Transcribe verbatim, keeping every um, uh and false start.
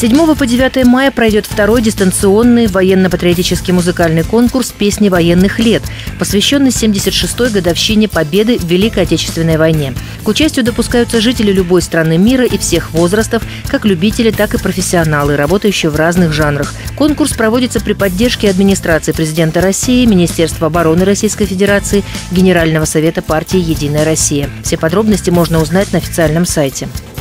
седьмого по девятое мая пройдет второй дистанционный военно-патриотический музыкальный конкурс «Песни военных лет», посвященный семьдесят шестой годовщине Победы в Великой Отечественной войне. К участию допускаются жители любой страны мира и всех возрастов, как любители, так и профессионалы, работающие в разных жанрах. Конкурс проводится при поддержке администрации президента России, Министерства обороны Российской Федерации, Генерального совета партии «Единая Россия». Все подробности можно узнать на официальном сайте.